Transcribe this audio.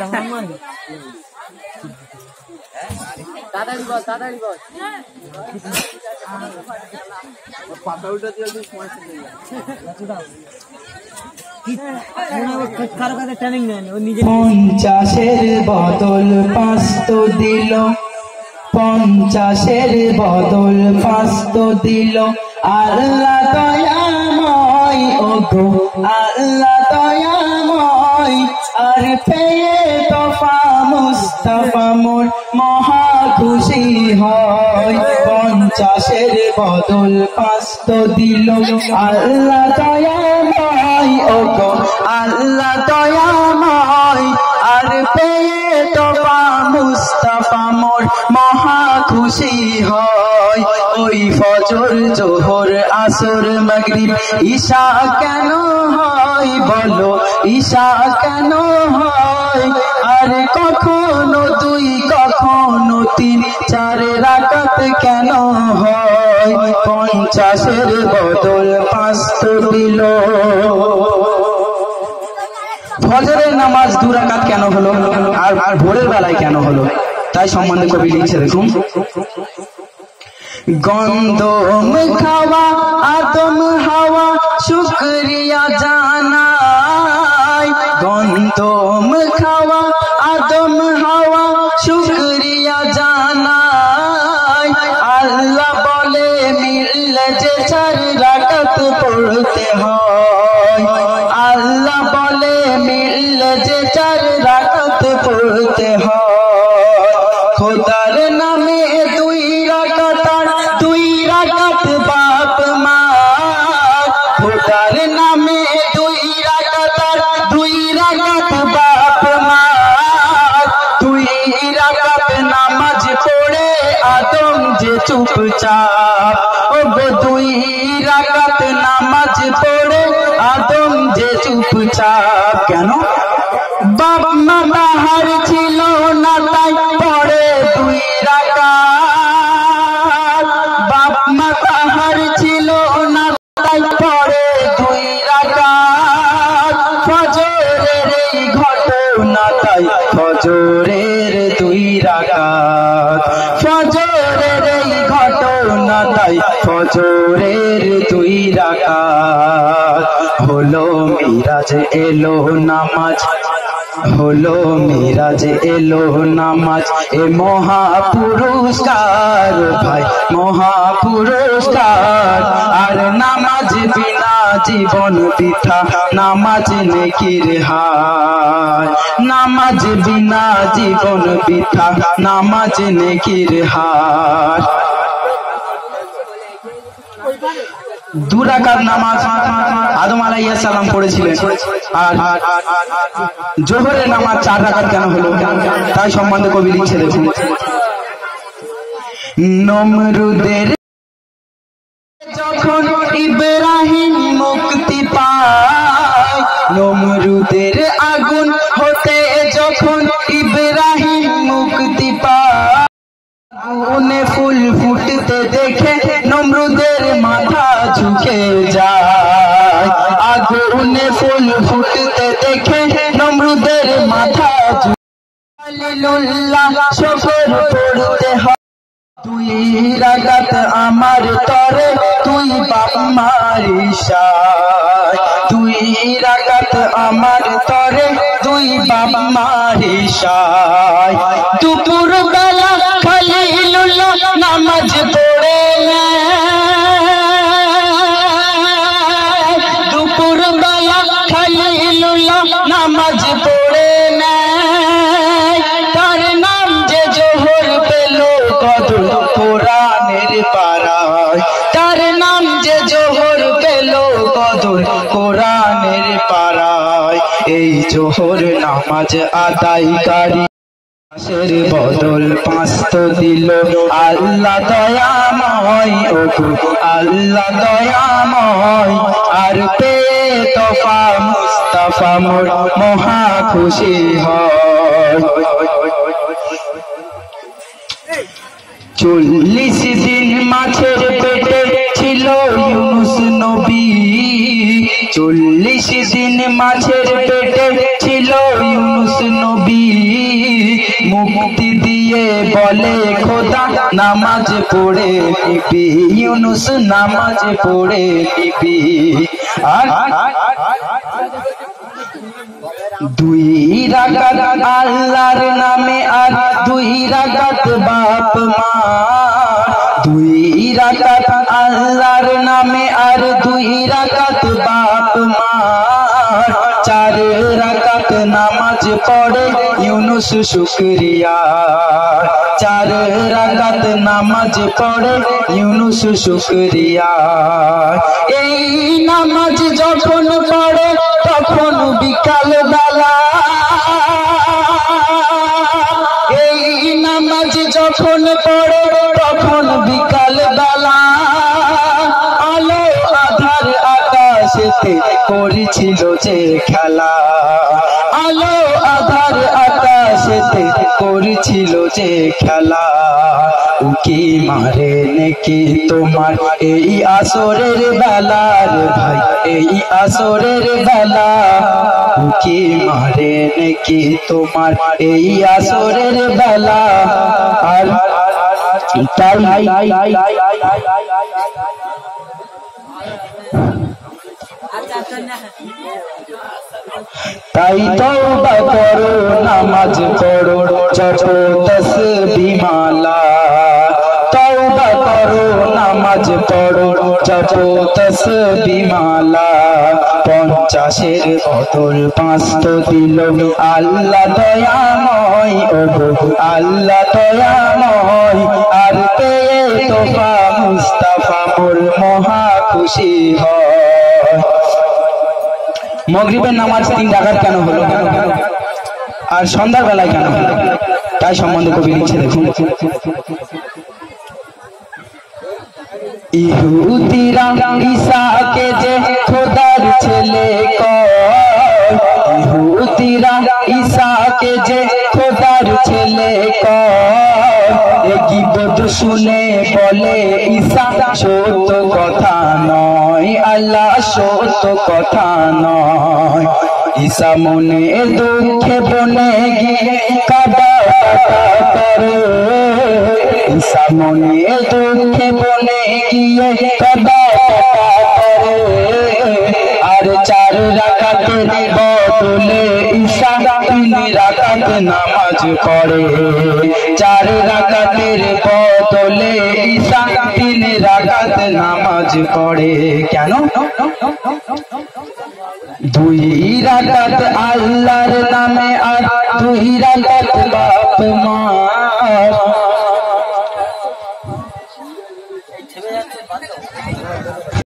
তাড়াতাড়ি বল, তাড়াতাড়ি বল। পাতা উল্টা দিয়ে সময় কারো কাছে ট্রেনিং নেন, ও নিজে 50-এর বদল 5 তো দিল, 50-এর বদল 5 তো দিল। আল্লাহ দয়াময়, ওগো আল্লাহ দয়াময়। আর পেয়ে তোফা মুস্তাফা মোর মহা খুশি হয়। 50-এর বদল 5 তো দিল। আল্লাহ দয়াময়, ওগো আল্লাহ দয়াময়। আর পেয়ে তোফা মুস্তাফা মোর মহা খুশি হয়। ওই ফজর জোহর আসর মাগরিব ঈশা কেন হয় বলো, ঈশা কেন হয়? আর কখনো 2 কখনো 3 4 রাকাত কেন হয়? 50-এর বদল 5 তো দিল। ফজরের নামাজ 2 রাকাত কেন হলো আর ভোরের বেলায় কেন হলো, তাই সম্বন্ধে কবি লিখছে দেখুন। গন্ধম খাওয়া আদম হাওয়া শুকরিয়া জানাই। গন্ধম খাওয়া আদম হাওয়া শুকরিয়া জানাই। আল্লাহ বলে মিললে যে 4 রাকাত পড়তে হয়। আল্লাহ বলে মিললে যে 4 রাকাত পড়তে হয়। খোদার নামে 2 রাকাত, 2 রাকাত বাপ মা। খোদার নামে 2 রাকাত, 2 রাকাত বাপ মা। 2 রাকাত নামাজ পড়ে আদম যে চুপচাপ, ওগো 2 রাকাত নামাজ পড়ে আদম যে চুপচাপ। কেন? বাপ মা বাহার ছিল না তাই পড়ে 2 রাকাত। বাপ মা বাহার ছিল না তাই পড়ে 2 রাকাত। ফজরের এই ঘটনা তাই ফজরের 2 রাকাত। ফজরের এই ঘটনা তাই ফজরের 2 রাকাত। হলো মিরাজ এলো নামাজ, হলো মিরাজ এলো নামাজ। এ মহা পুরস্কার ভাই, মহা পুরস্কার। আর নামাজ বিনা জীবন বৃথা, নামাজ নেকির হার। নামাজ বিনা জীবন বৃথা, নামাজ নেকির হার। 2 রাকাত নামাজ আদম আলাইহিস সালাম পড়েছিলেন। আর জোহরের নামাজ 4 রাকাত কেন হলো, তাই সম্বন্ধে কবি লিখছে দেখুন। নমরুদের যখন ইব্রাহিম মুক্তি পায়, নমরুদের আগুন হতে যখন ইব্রাহিম মুক্তি পায়। আগুনে ফুল ফুটতে দেখে নমরুদের মাথা ঝুঁকে যায়। আগুনে ফুল ফুটতে দেখে নমরুদের মাথা ঝুঁকে। হালিলুল্লাহ শুকর পড়তে হয়। 2 রাকাত আমার তরে, তুই বাপ মার ইশায়। 2 রাকাত আমার তরে, তুই বাপ মার ইশায়। দুপুর বেলা খলিলুল্লাহ নামাজ পড়ে নেয়। দুপুর বেলা খলিলুল্লাহ নামাজ পড়ে নেয়। তার নাম যে জোহর পেল কদর কোরআনের পারায়। তার নাম যে জোহর পেল কদর কোরআনের পারায়। এই জোহর নামাজ আদায়কারী 50-এর বদল 5 তো দিল। আল্লাহ দয়াময়, ওগো আল্লাহ দয়াময়। আর পেয়ে তোফা মুস্তাফা মোর মহা খুশি হয়। 40 দিন মাছের পেটে ছিল ইউনুস নবী। 40 দিন মাছের পেটে ছিল ইউনুস নবী। মুক্তি দিয়ে বলে খোদা নামাজ পড়ে নিবি, ইউনুস নামাজ পড়ে নিবি। আর দুই রাকাত আল্লাহর নামে আর দুই রাকাত বাপ মা, দুই রাকাত আল্লাহর নামে আর দুই রাকাত বাপ মা, চার রাকাত নামাজ পড়ে ইউনুস শুকরিয়া, চার রাকাত নামাজ পড়ে ইউনুস শুকরিয়া। এই নামাজ যখন পড়ে তখন বিকাল বেলা, এই নামাজ যখন পড়ে তখন বিকাল বেলা, আলো আধার আকাশেতে করেছিল যে খেলা, আলো আধার আকাশেতে করেছিল যে খেলা। উকি মারে নাকি তোমার এই আসরের বেলার ভাই, এই আসরের বেলা, উকি মারে নাকি তোমার এই আসরের বেলা। আর তাই তওবা করো নামাজ পড়ো জপো তাসবিহ মালা, তওবা করো নামাজ পড়ো জপো তাসবিহ মালা। 50-এর বদল 5 তো দিল আল্লাহ দয়াময়, ওগো আল্লাহ দয়াময়। আর পেয়ে তোফা মুস্তাফা মোর মহা খুশি হয়। মাগরিবের নামাজ 3 রাকাত কেন হলো আর সন্ধ্যার বেলায় কেন হলো, তাই সম্বন্ধে কবি লিখছে দেখুন। ইহুদিরা ঈসাকে যে খোদার ছেলে কয়, ইহুদিরা ঈসাকে যে খোদার ছেলে কয়, এ গীবত শুনে বলে ঈসা সত্য কথা নয়, আল্লাহ সত্য কথা নয়। ঈসা মনে দুঃখে বনে গিয়ে কাবা করে, ঈসা মনে দুঃখে বনে গিয়ে কাবা করে। আর 4 রাকাতের বদলে ঈসা 3 রাকাত নামাজ পড়ে, 4 রাকাতের বদলে ঈসা 3 রাকাত নামাজ পড়ে। কেন? 2 রাকাত আল্লাহর নামে আর 2 রাকাত বাপ মা।